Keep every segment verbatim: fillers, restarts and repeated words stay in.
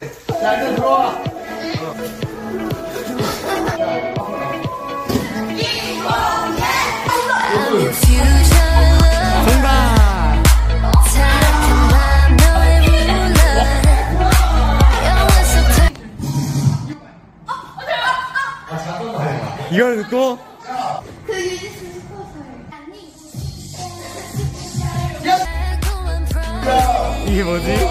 자, 이제 들어와. 이걸 듣고 그 유지수 스포츠를 이게 뭐지?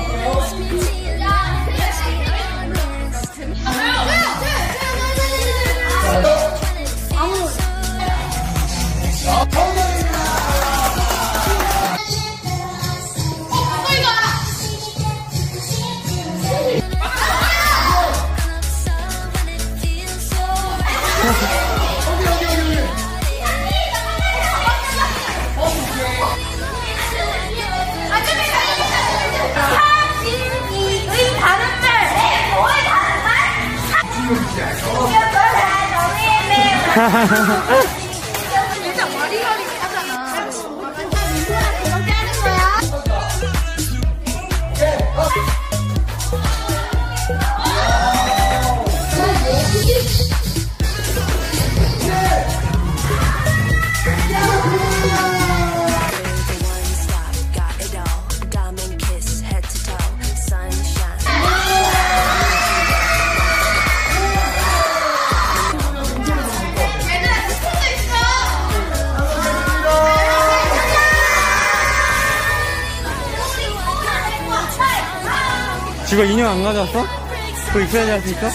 진짜 머리머리 하잖아. 그렇게 하는 거야? 지금 인형 안 가져왔어? 그거 입혀야지 할 수 있어?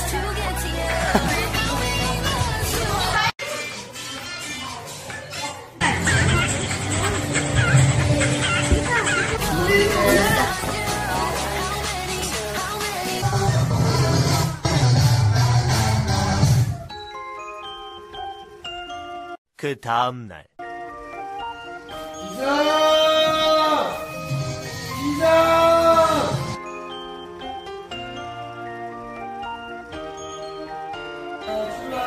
그 다음날 이상! 이상! 출발!